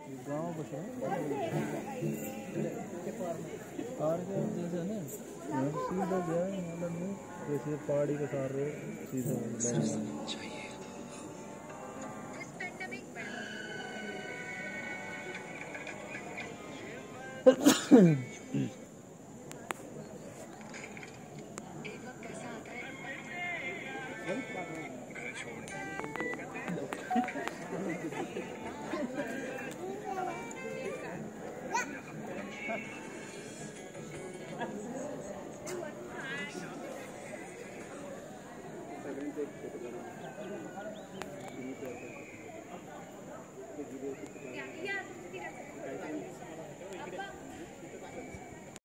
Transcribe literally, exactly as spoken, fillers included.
गाँव बस है कार के जैसे ना सीधा गया मतलब नहीं जैसे पहाड़ी के सार रहे सीधा